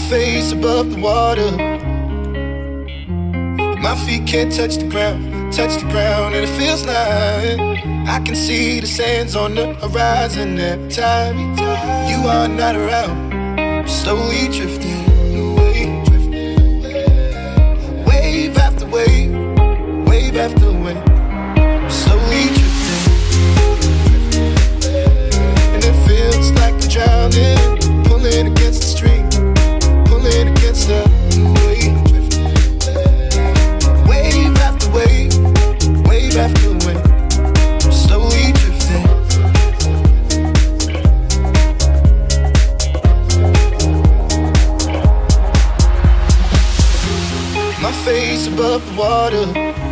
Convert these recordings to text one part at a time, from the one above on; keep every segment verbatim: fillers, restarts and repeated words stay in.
face above the water. My feet can't touch the ground, touch the ground, and it feels like I can see the sands on the horizon every time you are not around. I'm slowly drifting away, wave after wave, wave after wave. I'm slowly drifting, and it feels like I'm drowning, pulling against the stream, pulling against the wave. Wave after wave, wave after wave, I'm slowly drifting. My face above the water,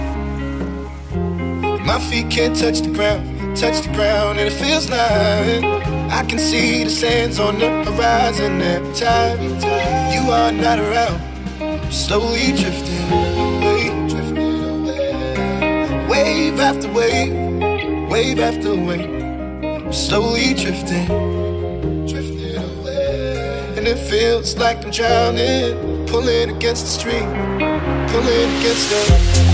my feet can't touch the ground, touch the ground, and it feels like I can see the sands on the horizon every time you are not around. I'm slowly drifting away, wave after wave, wave after wave. I'm slowly drifting, drifting away, and it feels like I'm drowning, pulling against the stream, pulling against the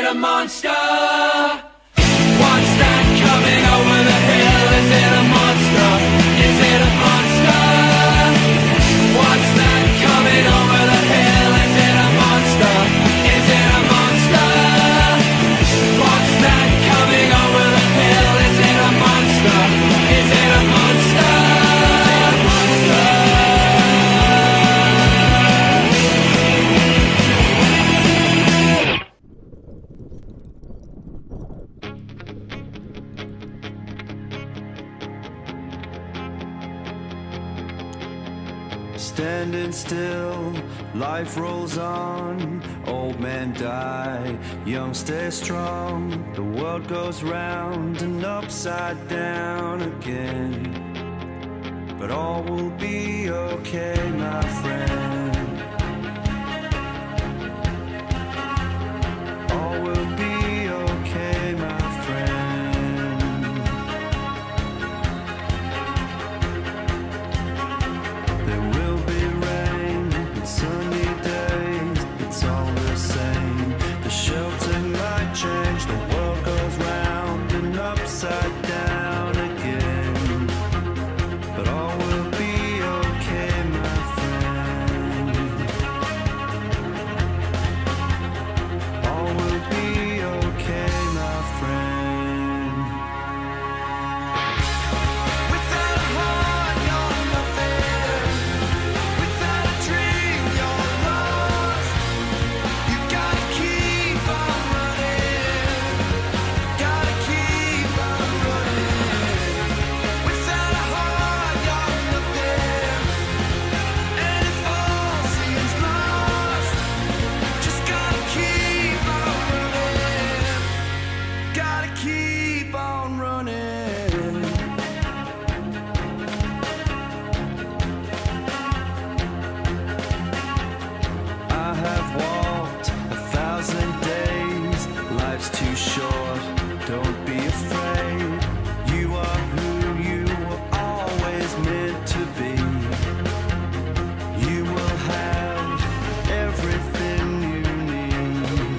a monster? What's that coming over the hill? Is it a monster? Is it a monster? What's that coming over the hill? Is it a monster? Is it a monster? What's that coming over the hill? Is it a monster? Is it a monster? Standing still, life rolls on. Old men die, young stay strong. The world goes round and upside down again. But all will be okay, my friend. All will be okay, my friend. There will be rain and sunny days, it's all the same. The shelter might change, the world goes round and upside down again. But all will be okay, my friend. All will be okay, my friend. Without a heart, you're nothing. Without a dream, you're lost. You gotta keep on running. Gotta keep on running. Without a heart, you're nothing. And if all seems lost, just gotta keep on running. Gotta keep on running. I have walked a thousand days. Life's too short, don't be afraid. You are who you were always meant to be. You will have everything you need.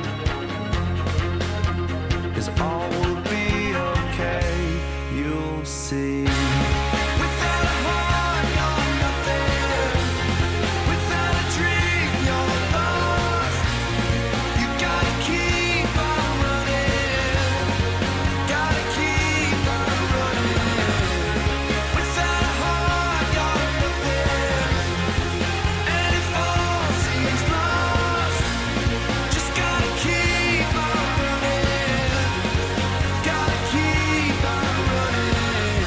'Cause all will be okay, you'll see. Without a heart, you're nothing. Without a dream, you're lost. You gotta keep on running. Gotta keep on running. Without a heart, you're nothing. And if all seems lost, just gotta keep on running. Gotta keep on running.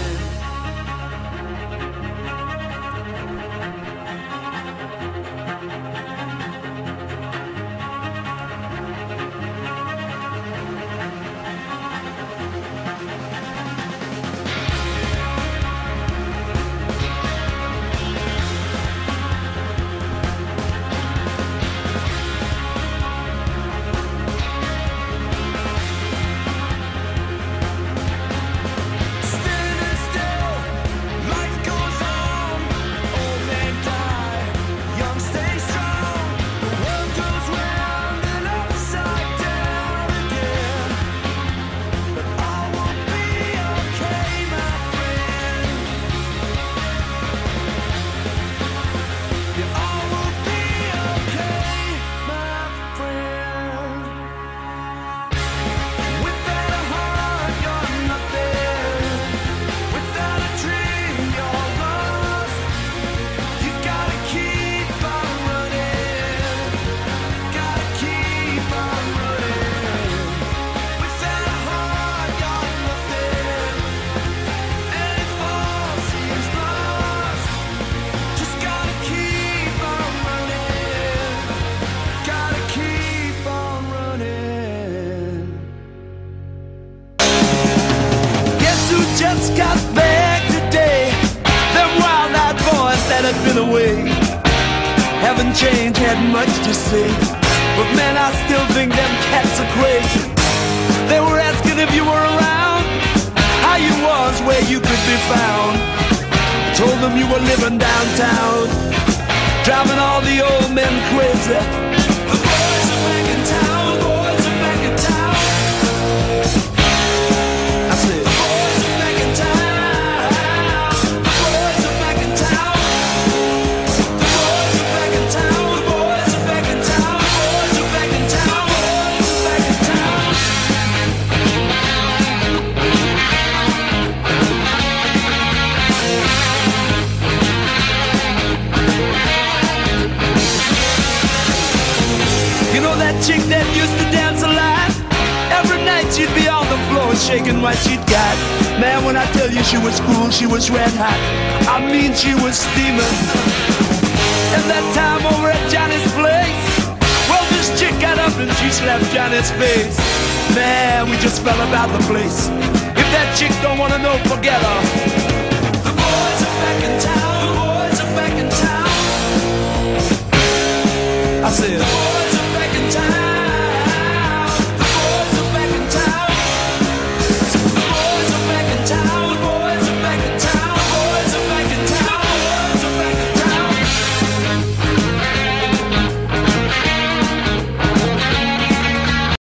Standing still, life goes on. Old men die, young stay strong. The world goes round and upside down again. But all will be okay, my friend. Yeah, all will be okay, my friend. Without a heart, you're nothing. Without a dream, you're lost. You gotta keep on running. Gotta keep on running. Without a heart, you're nothing. And if all seems lost, just gotta keep on running. Gotta keep on running. Guess who just got back today? Them wild-eyed boys that had been away haven't changed, had much to say. But man, I still think them cats are crazy. They were asking if you were around, how you was, where you could be found. I told them you were living downtown, driving all the old men crazy. The boys are back in town, boys are back in she'd be on the floor shaking what she'd got. Man, when I tell you she was cool, she was red hot. I mean, she was steaming. And that time over at Johnny's place, well, this chick got up and she slapped Johnny's face. Man, we just fell about the place. If that chick don't wanna know, forget her. The boys are back in town. The boys are back in town. I said, the boys are back in town.